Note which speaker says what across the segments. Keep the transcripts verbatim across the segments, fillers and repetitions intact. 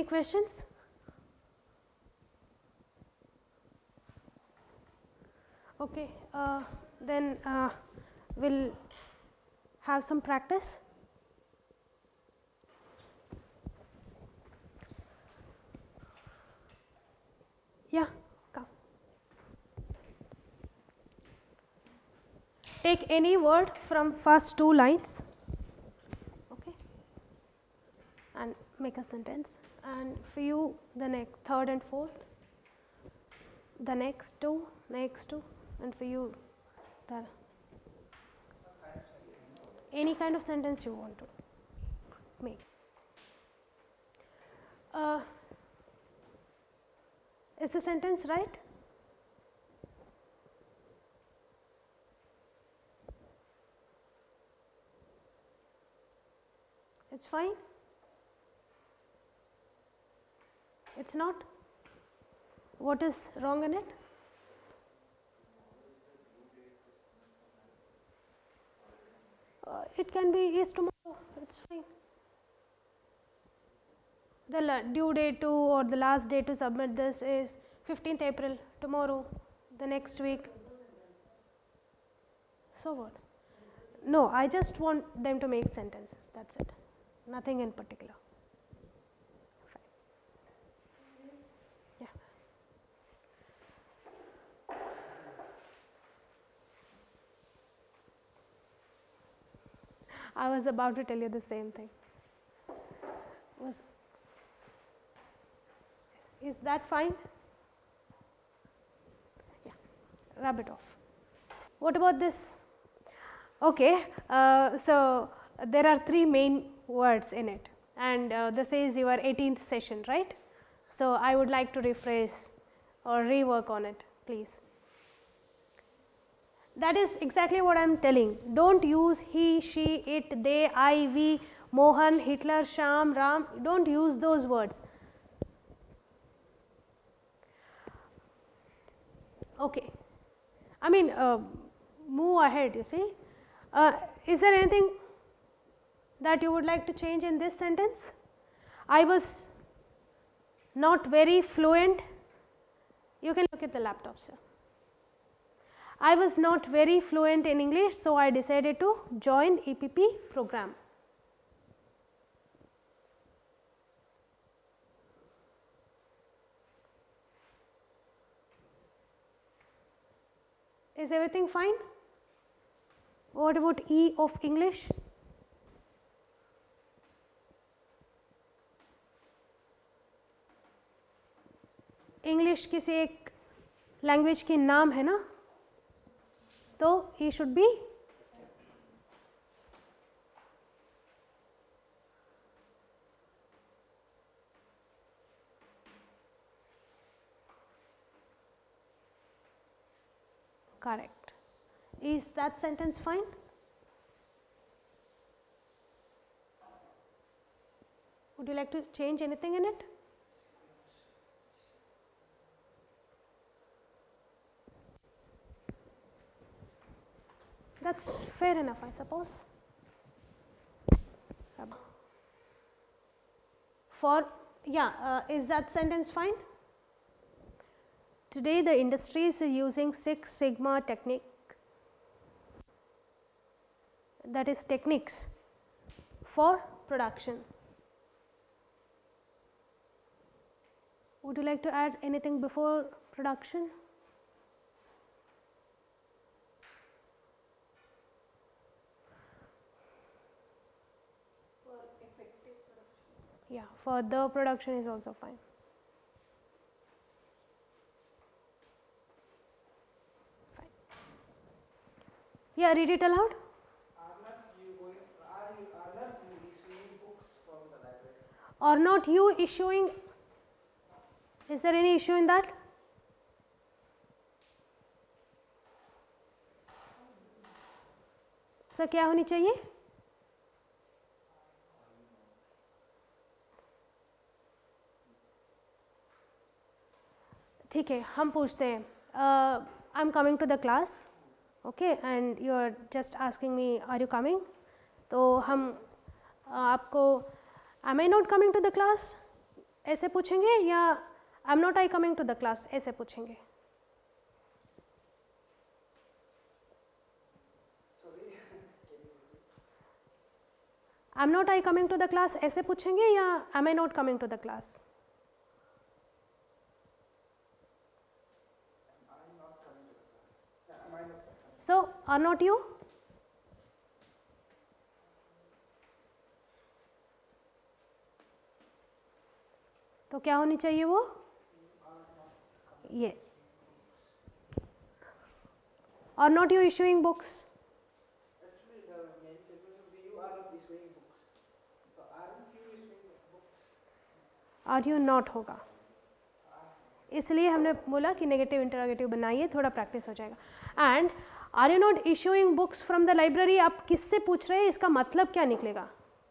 Speaker 1: Any questions? Okay, uh, then uh, we'll have some practice. Yeah, come. Take any word from first two lines, okay, and make a sentence. And for you, the next third and fourth, the next two, next two, and for you, the any kind of sentence you want to make. Uh, is the sentence right? It's fine? It's not? What is wrong in it? Uh, it can be is tomorrow, it's fine. The due date to or the last day to submit this is fifteenth April, tomorrow, the next week. So what? No, I just want them to make sentences, that is it, nothing in particular. Fine. Yeah. I was about to tell you the same thing. Was Is that fine? Yeah, rub it off. What about this? Okay, uh, so there are three main words in it, and uh, this is your eighteenth session, right? So I would like to rephrase or rework on it, please. That is exactly what I am telling. Don't use he, she, it, they, I, we, Mohan, Hitler, Sham, Ram. Don't use those words. Okay. I mean, uh, move ahead, you see. Uh, is there anything that you would like to change in this sentence? I was not very fluent. You can look at the laptop, sir. I was not very fluent in English, so I decided to join E P P program. Is everything fine? What about E of English? English किसी एक language की नाम है ना, तो E should be correct. Is that sentence fine? Would you like to change anything in it? That's fair enough, I suppose. For, yeah, uh, is that sentence fine? Today the industries are using Six Sigma technique, that is techniques for production. Would you like to add anything before production? For effective production. Yeah, for the production is also fine. Fine. Yeah, read it aloud.
Speaker 2: Are not you going, are you, are not you issuing books from the library?
Speaker 1: Or not you issuing, is there any issue in that? Sir क्या होनी चाहिए? ठीक है, हम पूछते हैं. I am coming to the class, okay, and you are just asking me are you coming. तो हम uh, आपको, am I not coming to the class? ऐसे पूछेंगे या I am not I coming to the class ऐसे पूछेंगे? I am not I coming to the class ऐसे पूछेंगे या am I not coming to the class? So are not you? तो क्या होनी चाहिए वो? ये are not you issuing books?
Speaker 2: Actually, the main sentence would be you are not issuing books. So aren't you issuing books?
Speaker 1: Are you not होगा, इसलिए हमने बोला कि नेगेटिव इंटरोगेटिव बनाइए, थोड़ा प्रैक्टिस हो जाएगा। And are you not issuing books from the library, आप किससे पूछ रहे हैं, इसका मतलब क्या निकलेगा?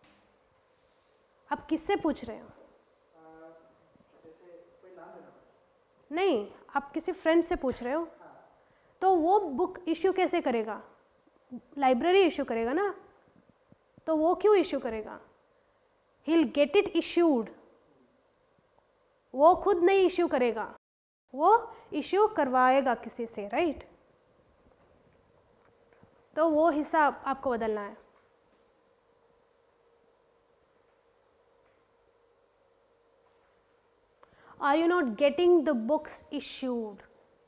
Speaker 1: आप किससे पूछ रहे हो?
Speaker 2: Uh, जैसे कोई नाम लेना पड़ता
Speaker 1: नहीं, आप किसी फ्रेंड से पूछ रहे हो, तो वो बुक इश्यू कैसे करेगा? लाइब्रेरी इश्यू करेगा ना, तो वो क्यों इश्यू करेगा? He will get it issued, वो खुद नहीं इश्यू करेगा, वो इश्यू करवाएगा किसी से, राइट? तो वो हिस्सा आपको बदलना है। Are you not getting the books issued?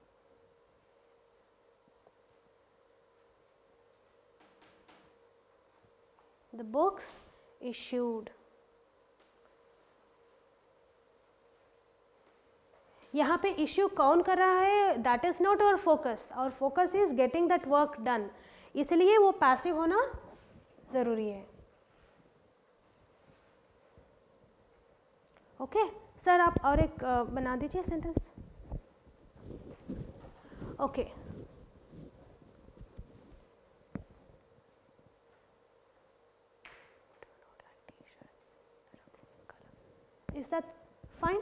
Speaker 1: The books issued. यहाँ पे इश्यू कौन कर रहा है? That is not our focus, our focus is getting that work done, इसलिए वो पैसिव होना जरूरी है। Okay okay? सर आप और एक uh, बना दीजिए sentence. Okay, is that fine?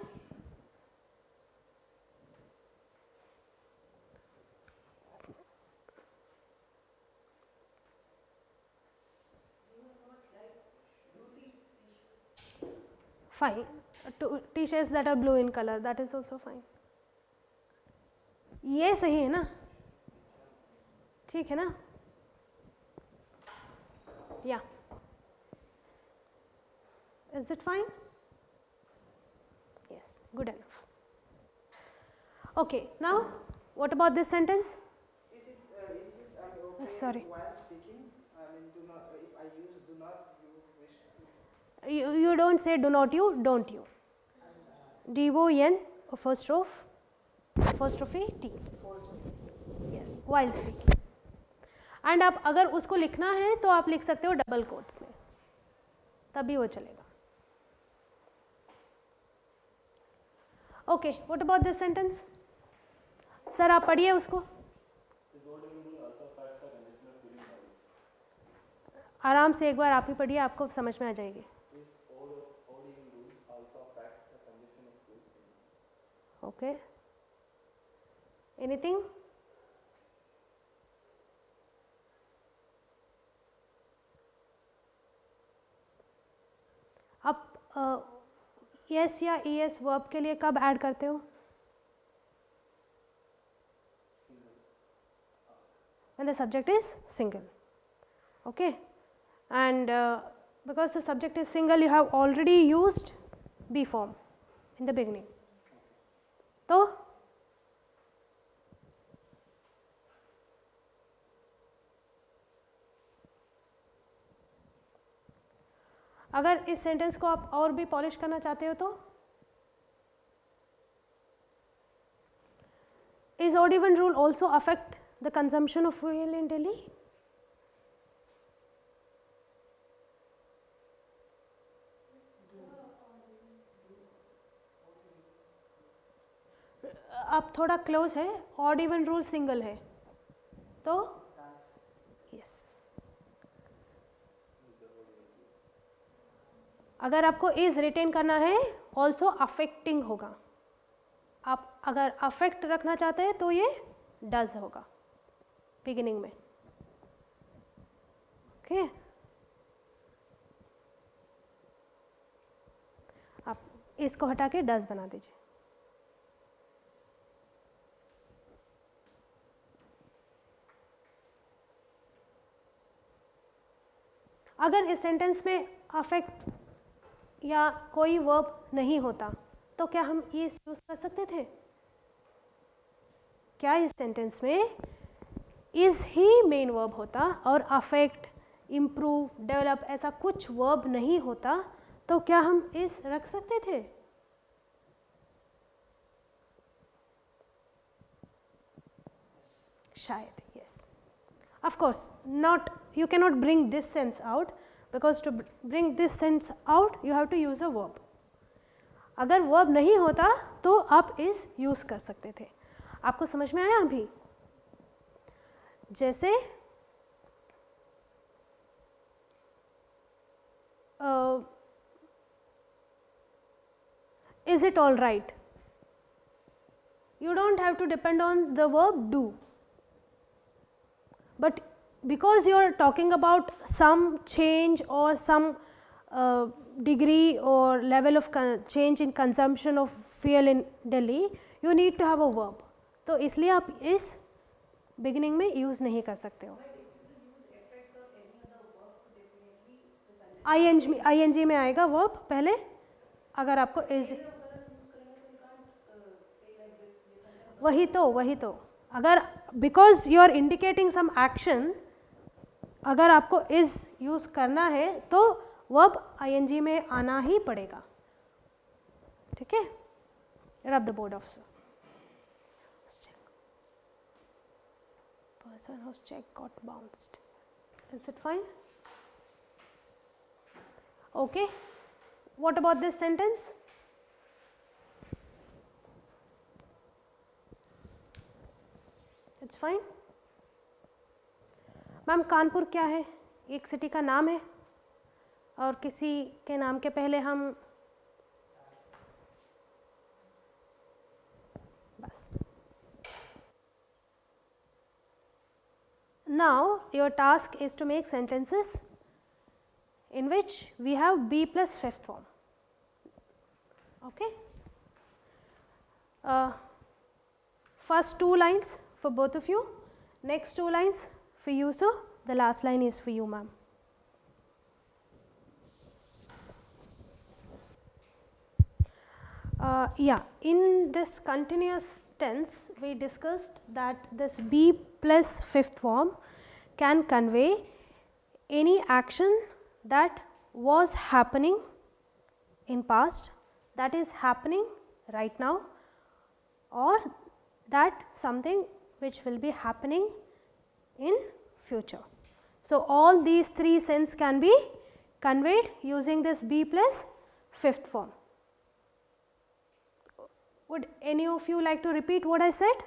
Speaker 1: Fine. T-shirts that are blue in color, that is also fine. ये सही है ना? ठीक है ना? Yeah. Is it fine? Yes, good enough. Okay, now what about this sentence?
Speaker 2: Is it, uh, is it uh, okay
Speaker 1: Oh, sorry.
Speaker 2: while speaking? I mean, do not, uh, if I use do not, you wish to.
Speaker 1: You, you don't say do not you, don't you. D O N apostrophe apostrophe T. Yes, while speaking. And आप अगर उसको लिखना है तो आप लिख सकते हो डबल कोट्स में, तभी वो चलेगा। Okay, what about this sentence? Sir आप पढ़िए उसको आराम से, एक बार आप ही पढ़िए, आपको समझ में आ जाएगी। Okay, anything? आप यस या ई एस वर्ब के लिए कब ऐड करते हो? when the subject is single. Okay, and uh, because the subject is single, you have already used be form in the beginning. तो अगर इस सेंटेंस को आप और भी पॉलिश करना चाहते हो तो is odd even rule also affect the consumption of fuel in Delhi? अब थोड़ा क्लोज है, odd even rule सिंगल है तो यस। अगर आपको इज रिटेन करना है, ऑल्सो अफेक्टिंग होगा। आप अगर अफेक्ट रखना चाहते हैं तो ये डज होगा बिगिनिंग में। Okay okay? आप इसको हटा के डज बना दीजिए। अगर इस सेंटेंस में अफेक्ट या कोई वर्ब नहीं होता तो क्या हम इज यूज कर सकते थे? क्या इस सेंटेंस में इज ही मेन वर्ब होता और अफेक्ट, इम्प्रूव, डेवलप ऐसा कुछ वर्ब नहीं होता तो क्या हम इज रख सकते थे? शायद, yes. Of course, not, you cannot bring this sense out because to bring this sense out you have to use a verb. अगर verb नहीं होता तो आप is use कर सकते थे। आपको समझ में आया अभी? जैसे uh, is it all right? You don't have to depend on the verb do. But because you are talking about some change or some uh, degree or level of change in consumption of fuel in Delhi, you need to have a verb. तो इसलिए आप इस beginning में use नहीं कर सकते हो। ing ing में आएगा verb पहले, अगर आपको is, वही तो वही तो अगर because you are indicating some action, अगर आपको is use करना है तो verb ing में आना ही पड़ेगा, ठीक है? Rub the board officer. Person whose check got bounced. Is it fine? Okay. What about this sentence? It's fine. Ma'am Kanpur क्या है? एक सिटी का नाम है और किसी के नाम के पहले हम बस। Now your task is to make sentences in which we have be plus fifth form. Okay. Uh, first two lines for both of you, next two lines for you sir, the last line is for you ma'am. Uh, yeah, in this continuous tense we discussed that this be plus fifth form can convey any action that was happening in past, that is happening right now, or that something which will be happening in future. So, all these three sense can be conveyed using this be plus fifth form. Would any of you like to repeat what I said?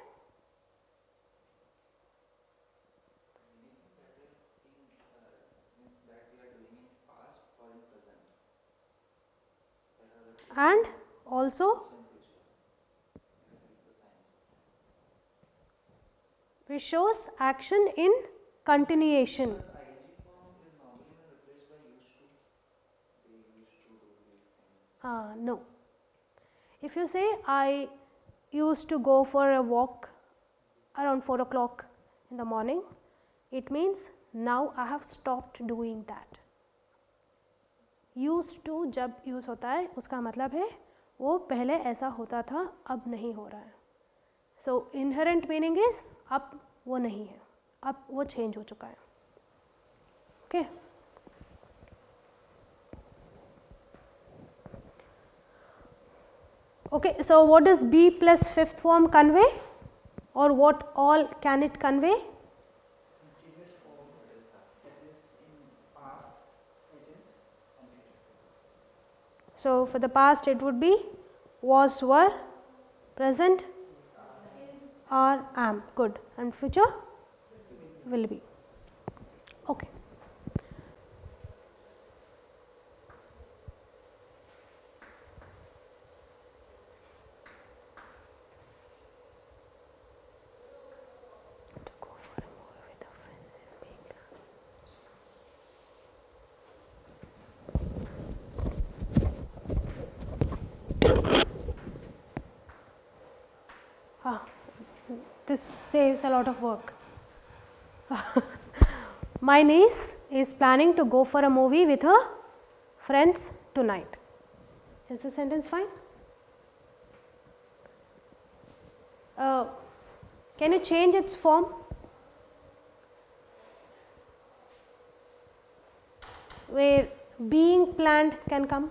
Speaker 1: And also which shows action in continuation. Uh, no. If you say I used to go for a walk around four o'clock in the morning, it means now I have stopped doing that. Used to जब use होता है उसका मतलब है वो पहले ऐसा होता था अब नहीं हो रहा है. So inherent meaning is अब वो नहीं है, अब वो change हो चुका है. Okay. Okay, so what does be plus fifth form convey, or what all can it convey? So for the past it would be was, were, present, are, am. Good. And future will be. Okay. this saves a lot of work. My niece is planning to go for a movie with her friends tonight. Is the sentence fine? Uh, can you change its form? Where being planned can come.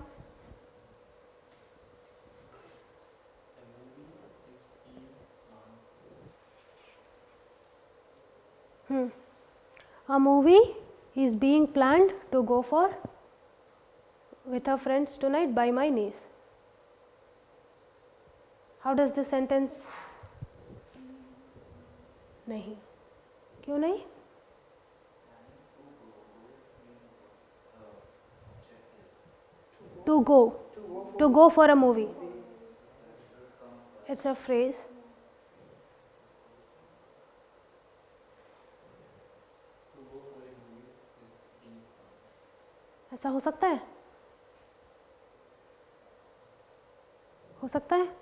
Speaker 1: Hmm. A movie is being planned to go for with her friends tonight by my niece. How does the sentence? नहीं. क्यों नहीं? To go, to go for a movie. It's a phrase. ऐसा हो सकता है? हो सकता है?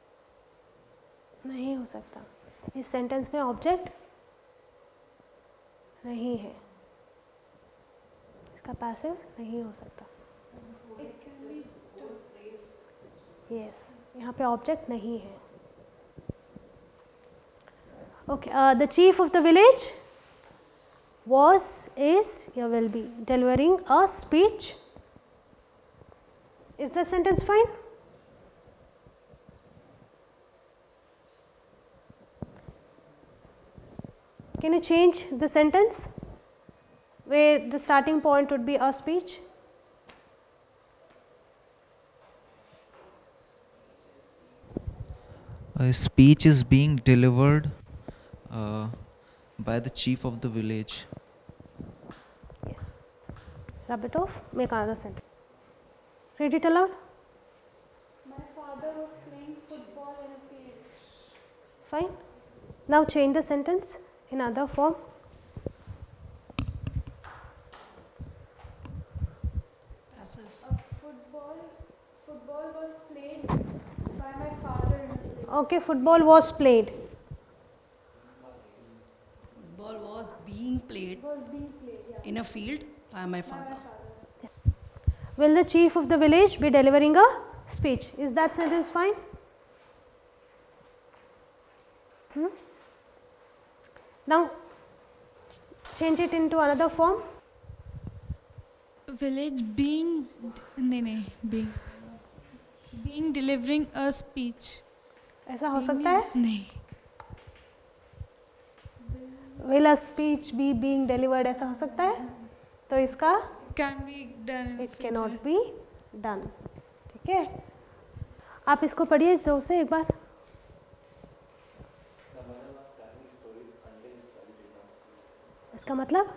Speaker 1: नहीं हो सकता. इस सेंटेंस में ऑब्जेक्ट नहीं है. इसका पैसिव नहीं हो सकता. यस, यहाँ पे ऑब्जेक्ट नहीं है. Okay, the chief of the village was, is, या will be delivering a speech. Is the sentence fine? Can you change the sentence where the starting point would be a speech?
Speaker 3: A speech is being delivered uh, by the chief of the village.
Speaker 1: Yes. Rub it off. Make another sentence. Read it aloud.
Speaker 4: My father was playing football in a field.
Speaker 1: Fine. Now change the sentence in other form.
Speaker 4: Passive. A football, football was played by my father in a field.
Speaker 1: Okay, football was played.
Speaker 5: Football was being played
Speaker 4: Was being played, yeah.
Speaker 5: in a field by my
Speaker 4: By
Speaker 5: father.
Speaker 4: my father.
Speaker 1: Will the chief of the village be delivering a speech? Is that sentence fine? Hmm? Now change it into another form.
Speaker 6: Village being नहीं नहीं being being delivering a speech.
Speaker 1: ऐसा हो सकता है?
Speaker 6: नहीं.
Speaker 1: Will a speech be being delivered? ऐसा हो सकता है? तो इसका
Speaker 6: Can be done in
Speaker 1: it
Speaker 6: future.
Speaker 1: cannot be done. ठीक है? आप इसको पढ़िए जोर से एक बार. इसका मतलब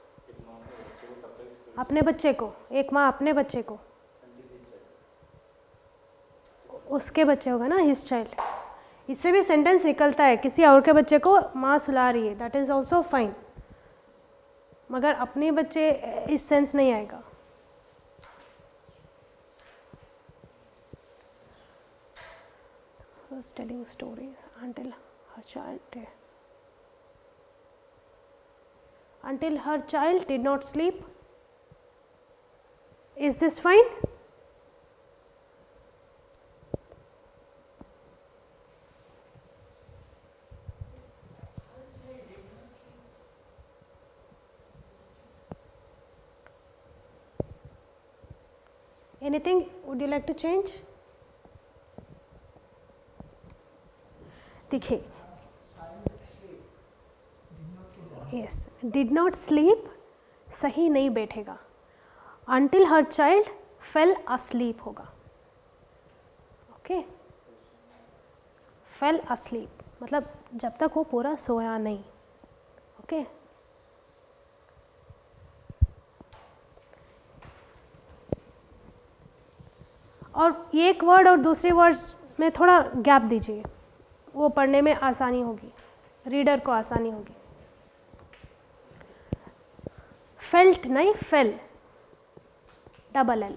Speaker 1: अपने बच्चे को, एक माँ अपने बच्चे को, उसके बच्चे होगा ना, हिज चाइल्ड. इससे भी सेंटेंस निकलता है, किसी और के बच्चे को माँ सुला रही है, दैट इज ऑल्सो फाइन. मगर अपने बच्चे इस सेंस नहीं आएगा. Was telling stories until her child did. Until her child did not sleep. Is this fine? Anything would you like to change? देखिए, yes, did not sleep सही नहीं बैठेगा. Until her child fell asleep होगा. Okay? Fell asleep मतलब जब तक वो पूरा सोया नहीं. Okay? और एक वर्ड और दूसरे वर्ड्स में थोड़ा गैप दीजिए, वो पढ़ने में आसानी होगी, रीडर को आसानी होगी. फेल्ट नहीं, fell, double L.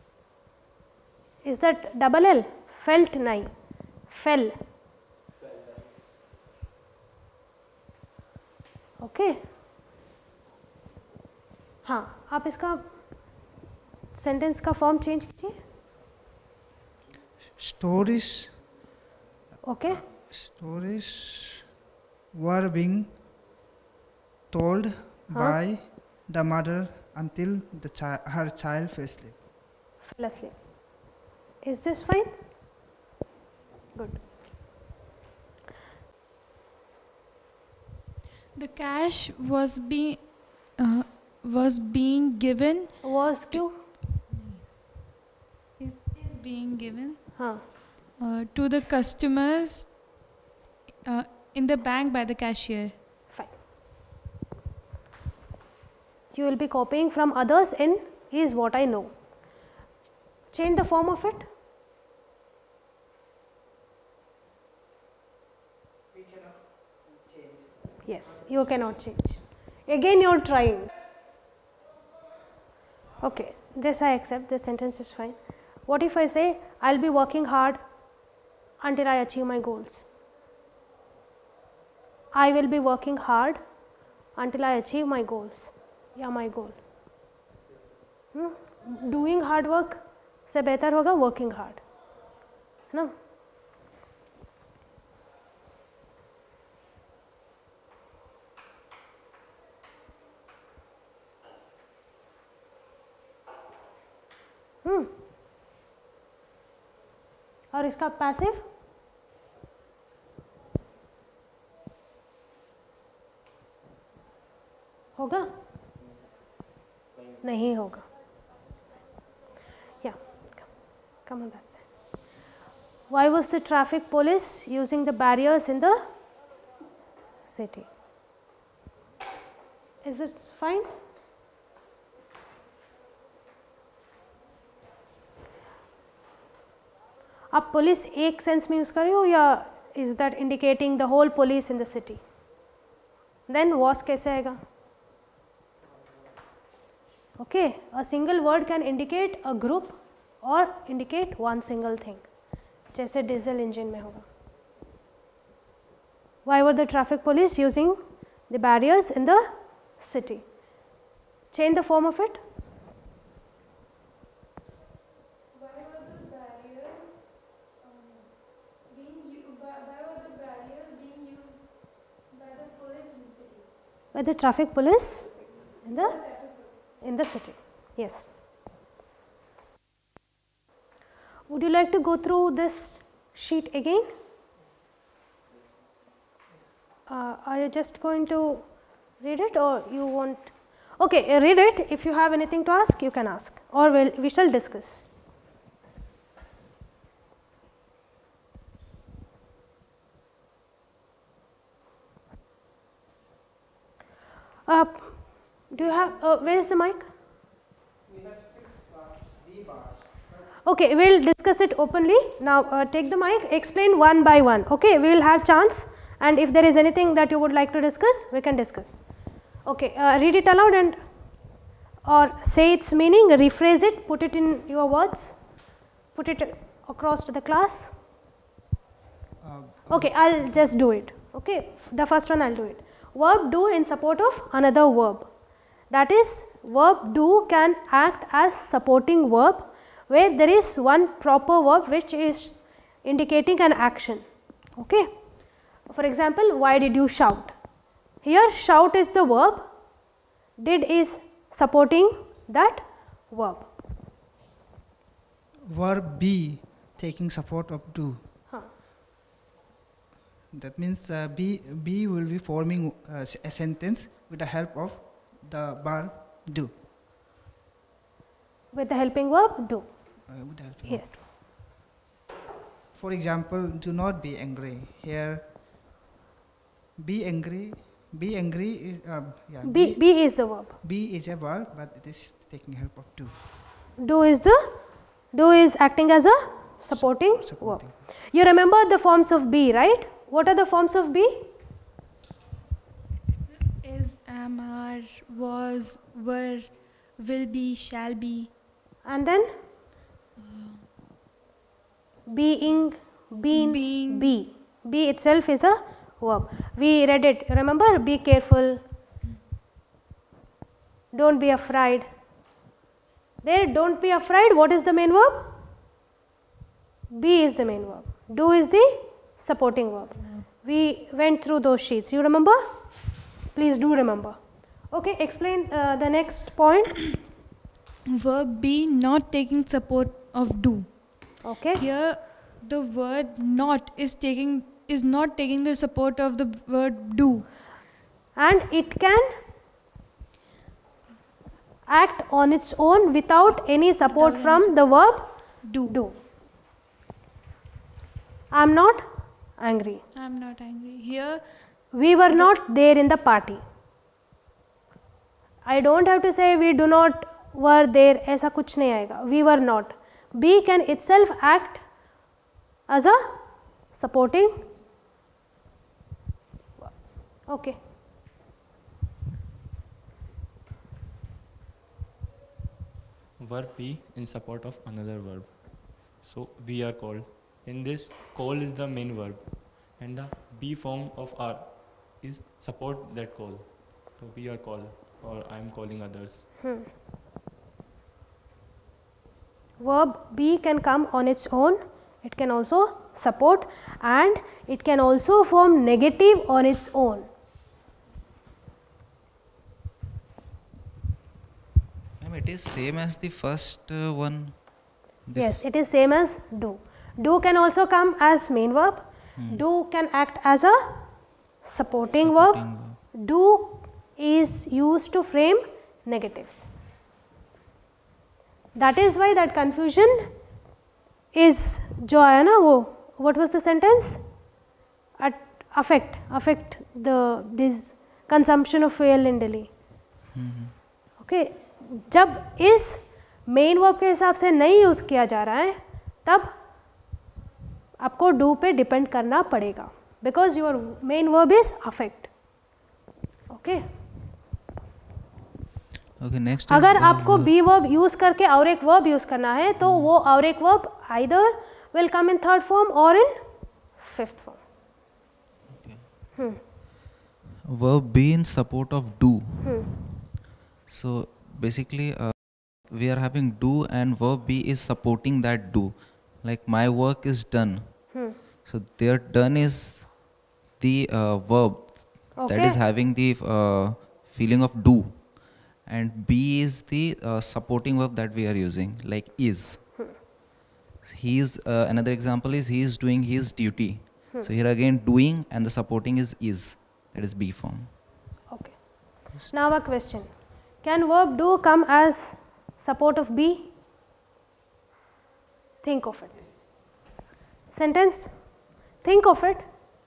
Speaker 1: Is that double L? Felt नहीं, फेल. ओके हाँ आप इसका सेंटेंस का फॉर्म चेंज कीजिए.
Speaker 2: Stories,
Speaker 1: okay
Speaker 2: stories were being told by the mother until the chi- her child fell asleep.
Speaker 1: fell asleep. Is this fine? Good.
Speaker 6: The cash was being uh, was being given
Speaker 1: Was क्यों?
Speaker 6: is, is being given
Speaker 1: हाँ
Speaker 6: uh, to the customers uh, in the bank by the cashier.
Speaker 1: fine. You will be copying from others in is what I know. Change the form of it.
Speaker 2: We cannot change.
Speaker 1: Yes, you cannot change. Again, you are trying. Okay, this I accept. This sentence is fine. What if I say, I'll be working hard until I achieve my goals? I will be working hard until I achieve my goals. Yeah, my goal. Hmm? Doing hard work से बेहतर होगा working hard. है ना? हम्म और इसका passive होगा नहीं होगा या come on that side. Why was the traffic police using the barriers in the city? Is it fine? आप पुलिस एक सेंस में यूज कर रहे हो या is that indicating the whole police in the city? Then was कैसे आएगा? Okay a single word can indicate a group और इंडिकेट वन सिंगल थिंग, जैसे डीजल इंजन में होगा. Why were the traffic police using the barriers in the city? Change the form of it.
Speaker 4: Why were the barriers um, being u- why why were the barriers being used by the police in the city?
Speaker 1: By the traffic police in the in the city. Yes. Would you like to go through this sheet again? Uh, are you just going to read it or you want? Okay, uh, read it. If you have anything to ask, you can ask, or we'll, we shall discuss. Uh, do you have, uh, where is the mic?
Speaker 2: We have six bars, D bars.
Speaker 1: Okay, we will discuss it openly. Now, uh, take the mic, explain one by one. Okay, we will have chance, and if there is anything that you would like to discuss, we can discuss. Okay, uh, read it aloud and or say its meaning, rephrase it, put it in your words, put it across to the class.
Speaker 2: Uh,
Speaker 1: Okay, I'll just do it. Okay, the first one I'll do it. Verb do in support of another verb. That is, verb do can act as supporting verb where there is one proper verb which is indicating an action. Okay. For example, why did you shout? Here shout is the verb, did is supporting that verb.
Speaker 2: Verb be taking support of do.
Speaker 1: Huh.
Speaker 2: That means uh, be be will be forming uh, s- a sentence with the help of the verb do.
Speaker 1: With the helping verb do.
Speaker 2: Uh, with the help of-
Speaker 1: Yes.
Speaker 2: For example, do not be angry. Here, be angry. Be angry is uh, yeah.
Speaker 1: Be, be is the verb.
Speaker 2: be is a verb, but it is taking help of do.
Speaker 1: Do is the, do is acting as a supporting verb.
Speaker 2: Supporting.
Speaker 1: You remember the forms of be, right? What are the forms of be?
Speaker 6: Is, am, are, was, were, will be, shall be.
Speaker 1: And then being, been,
Speaker 6: Being.
Speaker 1: be. Be itself is a verb. We read it. Remember, be careful, don't be afraid. There, don't be afraid, what is the main verb? Be is the main verb. Do is the supporting verb. We went through those sheets. You remember? Please do remember. Okay, explain uh, the next point.
Speaker 6: Verb be not taking support of do.
Speaker 1: Okay.
Speaker 6: Here the word not is taking is not taking the support of the word do.
Speaker 1: And it can act on its own without any support
Speaker 6: Without
Speaker 1: from
Speaker 6: any
Speaker 1: the verb
Speaker 6: Do.
Speaker 1: do. I am not angry.
Speaker 6: I am not angry. Here
Speaker 1: We were not there in the party. I don't have to say we do not were there, ऐसा कुछ नहीं आएगा. We were not. Be can itself act as a supporting. Okay.
Speaker 7: Verb be in support of another verb. So we are called. In this, call is the main verb, and the be form of are is support that call. So we are called, or I am calling others.
Speaker 1: Hmm. Verb be can come on its own, it can also support, and it can also form negative on its own.
Speaker 3: Ma'am, it is same as the first uh, one. The
Speaker 1: Yes, it is same as do. Do can also come as main verb.
Speaker 3: Hmm.
Speaker 1: Do can act as a supporting, verb.
Speaker 3: Supporting verb.
Speaker 1: Do is used to frame negatives. That is why that confusion is जो आया ना वो, what was the sentence? At affect affect the this consumption of fuel in Delhi. Okay, जब इस main verb के हिसाब से नहीं यूज़ किया जा रहा है तब आपको डू पे डिपेंड करना पड़ेगा, because your main verb is affect. Okay,
Speaker 3: Okay, next
Speaker 1: अगर
Speaker 3: is,
Speaker 1: आपको
Speaker 3: uh,
Speaker 1: बी वर्ब यूज करके और एक वर्ब यूज करना है तो वो और एक verb either will come in third form और in fifth form.
Speaker 3: verb be in support of do.
Speaker 1: Hmm.
Speaker 3: So basically, uh, we are having do and verb be is supporting that do. Like my work is done.
Speaker 1: Hmm.
Speaker 3: So their done is the uh, verb that
Speaker 1: Okay.
Speaker 3: is having the uh, feeling of do, and be is the uh, supporting verb that we are using, like is. He is uh, another example is he is doing his duty. So here again doing and the supporting is is, that is be form.
Speaker 1: Okay. Now a question. Can verb do come as support of be? Think of it. Sentence. Think of it.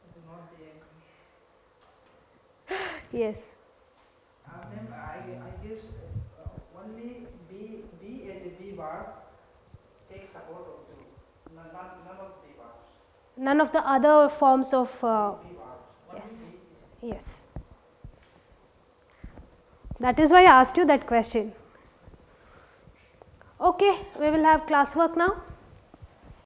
Speaker 1: Yes.
Speaker 2: Uh, ma'am, I, I guess uh, only be, be as a be verb takes support of do. None, none, none of the verbs.
Speaker 1: None of the other forms of. Uh,
Speaker 2: Be verbs. Only
Speaker 1: yes.
Speaker 2: be is.
Speaker 1: Yes. That is why I asked you that question. Okay, we will have classwork now.